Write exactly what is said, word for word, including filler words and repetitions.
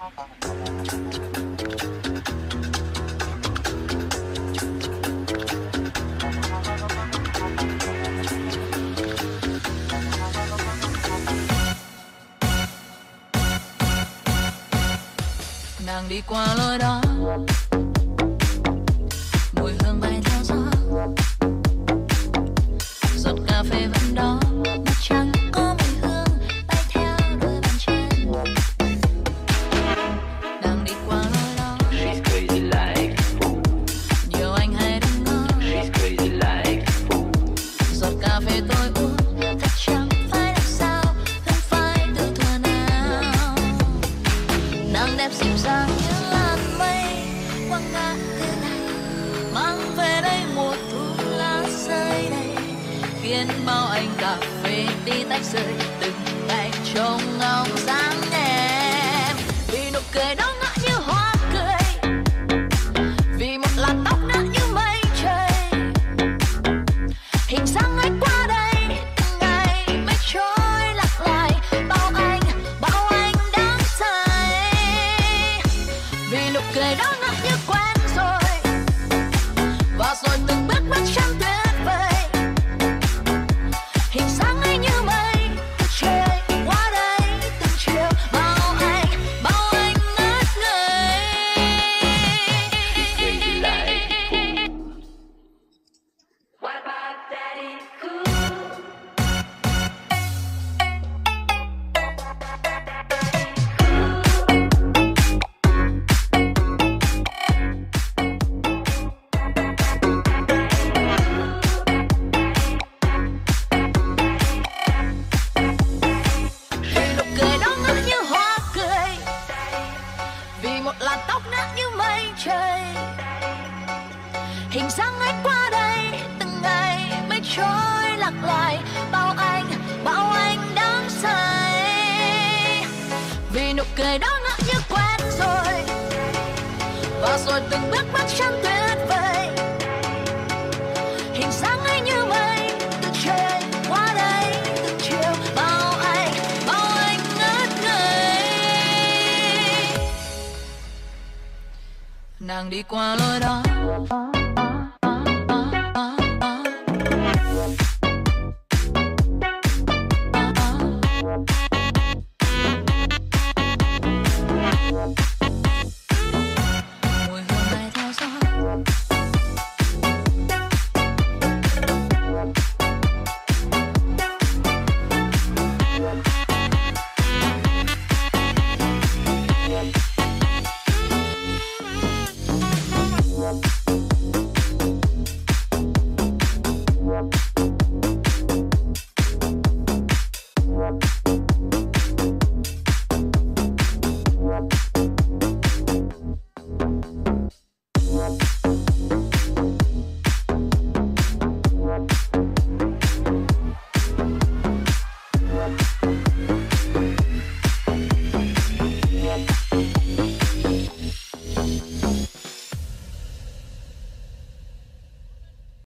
Nàng đi qua lối đó, mùi hương bay theo gió, giọt cà phê vẫn đó, mặt trăng có mùi hương bay theo đôi bàn chân. Nàng đi qua lối đó, She's crazy like a fool. nhiều anh hay đứng ngó, She's crazy like a fool. giọt cà phê tôi uống thật chẳng phải làm sao, hương phai từ thuở nào. Nàng đẹp dịu dàng như làn mây quăng ngã thế này, mang về đây mùa thu lá rơi đầy, khiến bao anh cà phê đi tách rơi từng ngày trông ngóng dáng em. Vì nụ cười đó ngỡ như hoa cười, vì một làn tóc nở như mây trời, hình dáng ấy qua đây từng ngày mây trôi lạc lại, bao anh bao anh đang say. Vì nụ cười đó ngỡ như quen rồi, và rồi từng bước bước chân tuyệt vời, hình dáng ấy như mây từ trời qua đây từng chiều, bao anh bao anh ngất ngây. She's crazy like a fool. What about Daddy Cool? Vì nụ cười đó ngỡ như hoa cười, vì một làn tóc nở như mây trời, hình dáng ấy qua đây từng ngày mây trôi lạc lại, bao anh bao anh đang say. Vì nụ cười đó ngỡ như quen rồi, và rồi từng bước bước chân tuyệt vời, hình dáng ấy như mây từ trời qua đây từng chiều, bao anh bao anh ngất ngây. Nàng đi qua lối đó,